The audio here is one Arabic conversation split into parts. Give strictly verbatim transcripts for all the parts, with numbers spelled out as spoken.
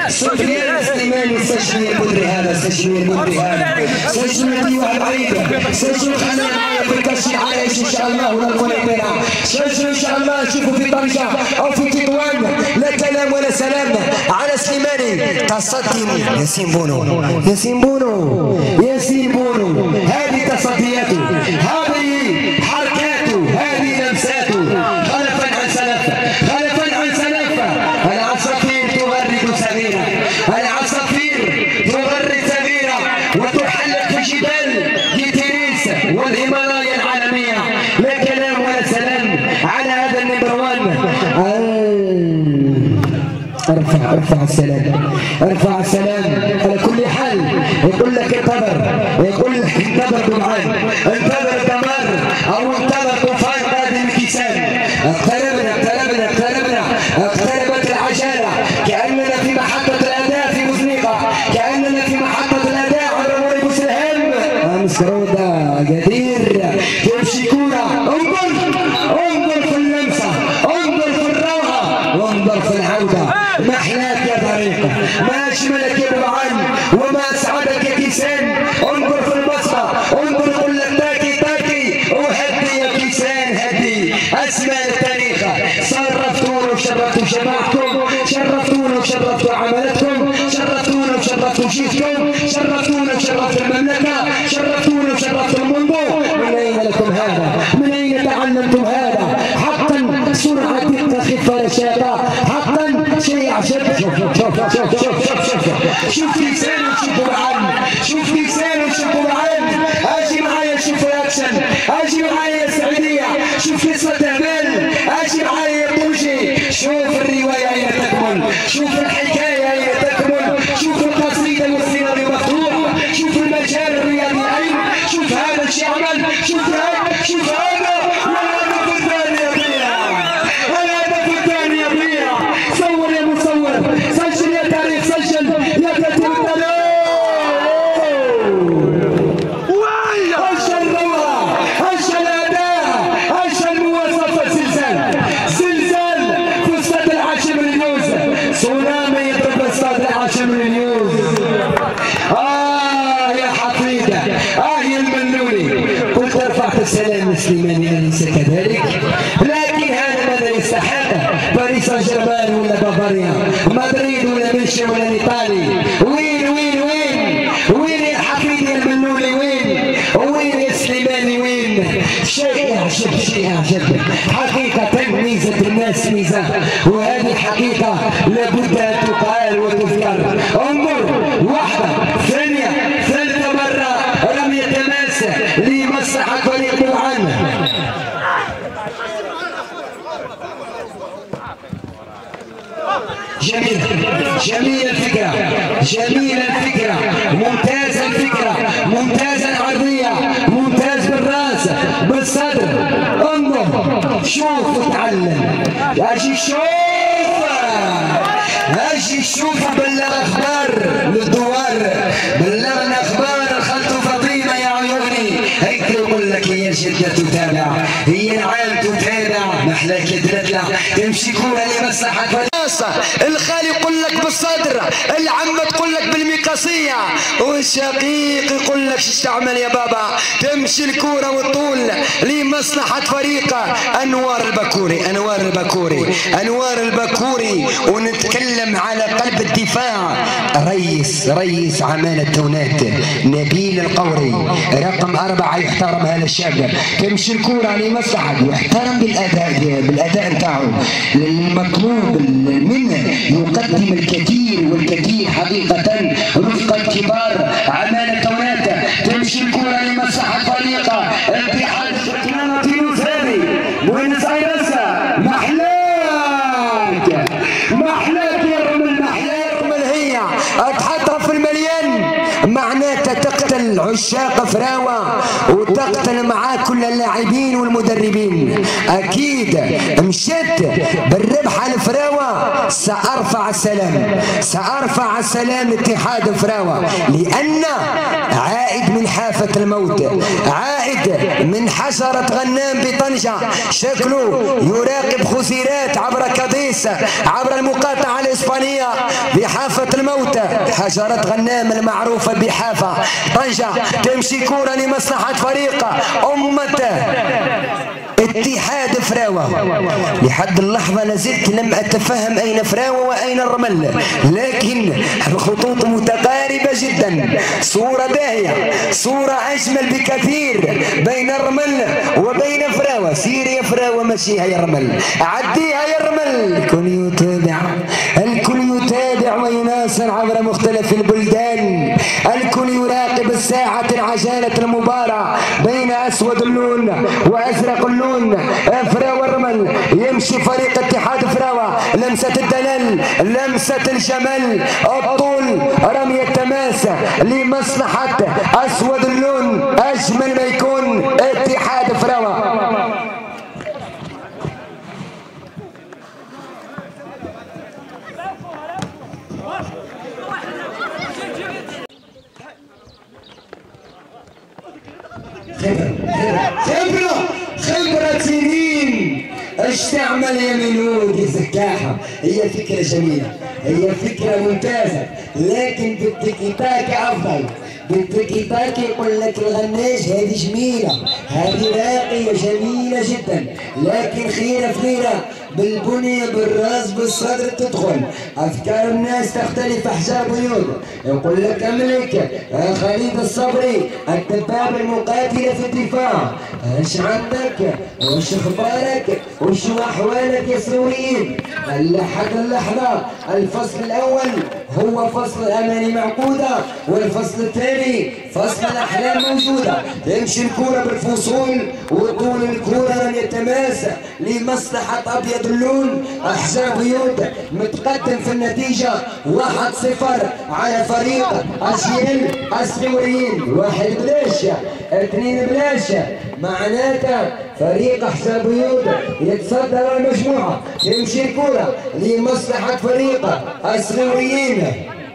سفيان سليماني سجل المدري هذا سجل المدري هذا سجل ايها العريضه سجل خلينا معايا في الكشي على ايش ان شاء الله ونكون بنا سجل ان شاء الله شوفوا في طنجه او في تطوان لا كلام ولا سلام على سليماني تصدي ياسين بونو ياسين بونو ياسين بونو هذه تصدياته هذه حركاته هذه لمساته خلفا عن سلف خلفا عن سلف العصافير تغرد سميرة العصافير تغرد سميرة وتحلق في جبال جيتيريس والهيمالايا العالمية لا كلام ولا سلام على هذا النمبر وان. ارفع ارفع السلام ارفع السلام على كل حال. يقول لك انتظر يقول لك انتظر بالعين انتظر دمار او انتظر طوفان قادم كيسان. اقتربنا اقتربنا اقتربنا اقتربت العجاله كاننا في محطه الاداء في بوزنيقه كاننا في محطه الاداء على موري بوسلهام مسروده قدير تمشي كوره. انظر انظر في اللمسه انظر في الروعه انظر في العوده. ما احلاك يا طريقه ما اجملك يا ابو عم وما اسعدك يا كيسان. انظر في البصره انظر يقول لك تاكي تاكي وهدي يا كيسان هدي. اسماء التاريخ صرفتونا وشرفتوا جماعتكم شرفتونا وشرفتوا عملتكم شرفتونا وشرفتوا جيتكم شرفتونا وشرفتوا المملكه شرفتونا وشرفتوا المنظور. من اين لكم هذا؟ من اين تعلمتم هذا؟ حقا سرعه دقه خفه رشاقه حقا شيء عجب. شوف شوف شوف شوف شوف شوف شوف كيسان وشوفوا العين شوف كيسان وشوفوا العين. اجي معايا شوف الاكشن اجي معايا يا سعوديه شوف قصه اعمال اجي معايا يا بوجي شوف الروايه اين تكمل شوف الحكايه اين تكمل شوف القصيده والسيناريو مفتوح شوف المجال الرياضي اين شوف هذا الشيء عمل شوف هذا شوف هذا والهدف الثاني يا بيها الهدف الثاني يا بيها. صور يا مصور سجل يا تاريخ سجل يا كاتب التاريخ. انشا الروعه انشا الاداء انشا المواصفه. زلزال زلزال في استاد العاشر من اليوز تسونامي يضرب استاد العاشر من اليوز. اه يا حفيده اه يا المنوني قلت رفعت السلام السليماني اليس كذلك لكن هذا ماذا يستحق؟ باريس سان جيرمان ولا بافاريا مدريد ولا ميشي ولا ايطالي. وين وين وين وين يا حفيدي يا المنوني وين وين يا سليماني وين؟ شيء يعجب شيء يعجب حقيقة ميزة الناس ميزة وهذه حقيقة لابد أن تقال وتذكر. انظر واحدة ثانية ثالثة مرة رمية تماس لمصلحة فريق العام. جميل جميل الفكرة جميل الفكرة ممتاز الفكرة ممتاز العرضية ممتاز بالراس بالصدر. انظر شوف وتعلم اجي شوف اجي شوف بلغ اخبار للدوار بلغ الاخبار خالته فاطمه يا عيوني هيك يقول لك هي الجده تتابع هي العام تتابع محلاك الدلدله تمشي كوره لمصلحه الخالي يقول لك بالصدر العمه تقول لك بالمقاصيه والشقيق يقول لك شو تعمل يا بابا تمشي الكوره والطول لمصلحه فريق انوار البكوري انوار البكوري انوار البكوري. ونتكلم على قلب الدفاع رئيس رئيس عمالة تونات نبيل القوري رقم أربعة يحترم هذا الشاب. تمشي الكورة لمصلحة يحترم بالأداء بالأداء نتاعو المطلوب منه يقدم الكثير والكثير حقيقة رفقة كبار عمالة تونات. تمشي الكورة لمصلحة فريقة اتحاد سكنانة تونسي بوينس ايرس. محلاك محلاك يا رمل محلاك رمل هي تحطها في المليان معناتها تقتل عشاق فراوة وتقتل معاه كل اللاعبين والمدربين. اكيد مشيت بالربح على فراوة سارفع السلام سارفع السلام لاتحاد فراوة لان عائد من حافة الموت عائد من حشرة غنام بطنجة شكله يراقب خسيرات عبر كاديس عبر المقاطعة الإسبانية بحافة الموت. الموتى حجرات غنام المعروفة بحافة طنجة تمشي كورة لمصلحة فريق أمته اتحاد فراوة. لحد اللحظة لازلت لم أتفهم أين فراوة وأين الرمل، لكن الخطوط متقاربة جدا. صورة باهية، صورة أجمل بكثير بين الرمل وبين فراوة. سير يا فراوة مشيها يا رمل، عديها يا رمل. الكل يتابع، الكل يتابع ويناصر عبر مختلف البلدان. الكل يراقب الساعة عجالة المباراة بين أسود اللون وأزرق اللون. فراوة الرمل يمشي فريق اتحاد فراوة. لمسة الدلال، لمسة الجمال، الطول، رمي التماس لمصلحة أسود اللون. أجمل ما يكون اتحاد فراوة. خبرة خبرة سنين ايش تعمل يا ميلود يا زكاحة. هي فكرة جميلة، هي فكرة ممتازة، لكن بالتيكي تاكا أفضل. بالتيكي تاكا يقول لك الغناش هذه جميلة، هذه راقية جميلة جدا، لكن خيرة خيرة بالبنية بالراس بالصدر تدخل. أفكار الناس تختلف، أحجار بيوت. يقول لك أملك خالد الصبري الدبابة المقاتلة في الدفاع. ايش عندك؟ وش اخبارك؟ وش احوالك يا سوريين؟ لحد اللحظة الفصل الأول هو فصل الأماني معقودة، والفصل الثاني فصل الأحلام موجودة. تمشي الكورة بالفصول وطول الكورة لم يتماسى لمصلحة أبيض اللون. أحزاب بيوت متقدم في النتيجة واحد صفر على فريق أجيال السوريين. واحد بلاش، اثنين بلاش، معناته فريق أحزاب بيوت يتصدر المجموعة. تمشي الكورة لمصلحة فريق السوريين.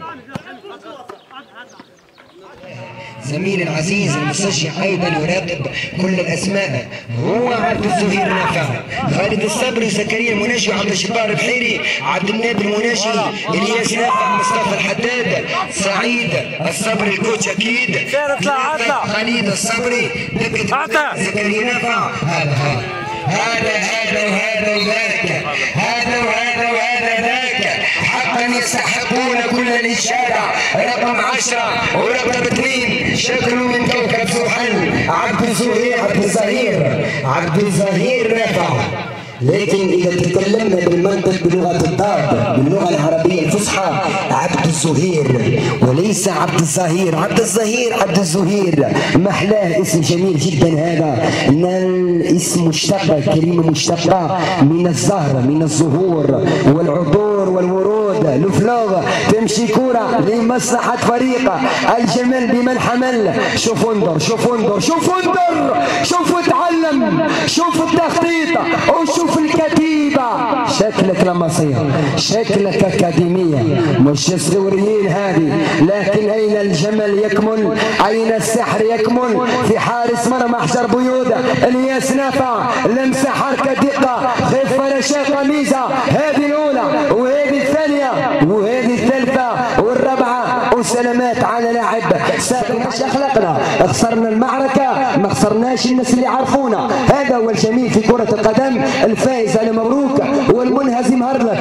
زميلي العزيز المشجع ايضا يراقب كل الاسماء، هو عبد الزهير نافع، خالد الصبري، زكريا المناجي، عبد الجبار البحيري، عبد النادي المناجي، الياس نافع، مصطفى الحداد، سعيد الصبري الكوتش اكيد، خالد الصبري، زكريا نافع. هذا هذا هذا وهذا وذاك، هذا وهذا وهذا ذاك، حقا يستحقون كل الإشادة. رقم عشرة ورقم اثنين شكله من كوكب زحل. عبد الزهير عبد الظهير عبد الظهير نافع. لكن إذا تكلمنا بالمنطق بلغة الضاد باللغة العربية الفصحى عبد الزهير وليس عبد الظهير. عبد الظهير عبد الزهير محلاه، اسم جميل جدا هذا. إن الاسم مشتق، كلمة مشتقة من الزهر، من الزهور والعطور والورود. لفلوغ تمشي كورة لمصلحة فريق الجمال بمن حمل. شوفوا انظر، شوفوا انظر، شوفوا انظر، شوفوا اتعلم، شوفوا التخطيط وشوف الكتيبة. شكلك لمصير، شكلك أكاديمية، مش سوريين هذه. لكن أين الجمل يكمن؟ أين السحر يكمن؟ في حارس مرمى أحجار بيوت الياس نافع. لمسة، حركة، دقة، خفة، رشاقة، ميزة. هذه الأولى وهذه الثانية وهذه الثالثة والرابعة. وسلامات على لاعب ساكن. ايش أخلاقنا؟ خسرنا المعركة، ما خسرناش الناس اللي عرفونا. هذا هو الجميل في كرة القدم. الفائز على مبروك والمنهزم هرلك.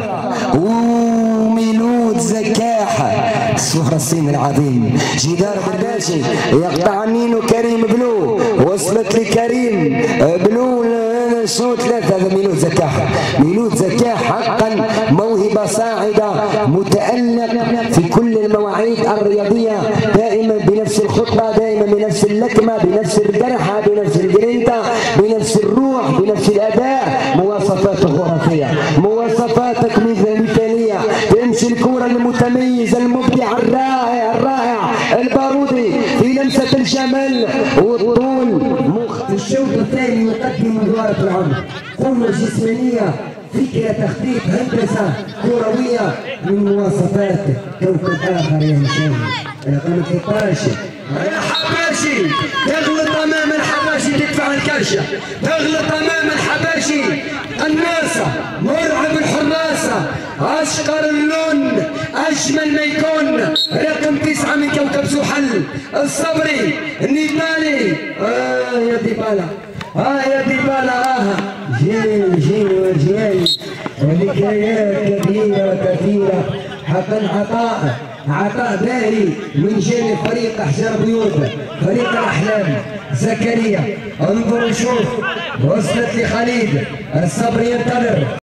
وميلود زكاحة السهرة الصين العظيم. جدار برداشي يقطع نينو كريم بلو، وصلت لكريم بلو شوط ثلاثة. هذا ميلود زكاحة. ميلود زكاحة حقا موهبة صاعدة، متألق في كل المواعيد الرياضية، دائما بنفس الخطة، دائما بنفس اللكمة، بنفس الجرحة، بنفس الجرينتا، بنفس الروح، بنفس الأداء. مواصفات خرافية، مواصفاتك مثالية. تمشي الكرة المتميزة المبدع الرائع الرائع البارودي في لمسة الجمال والطول. في الشوط الثاني يقدم مباراة العمر، قوة جسمانية، فكرة، تخطيط، هندسة كروية من مواصفات كوكب آخر يا هشام. رقم ثلاثة عشر الحباشي تغلط امام الحباشي تدفع الكرشه، تغلط امام الحباشي الناسه، مرعب الحراسه، اشقر اللون، اجمل ما يكون، رقم تسعه من كوكب زحل، الصبري النيبالي. اه يا ديبالا، اه يا ديبالا، اه جيل جيل وجيل، ذكريات كثيره كثيره، حقا عطاء عطاء باهي من جانب فريق احجار بيوت، فريق الاحلام زكريا. انظر نشوف وصلت لخالد الصبري ينتظر.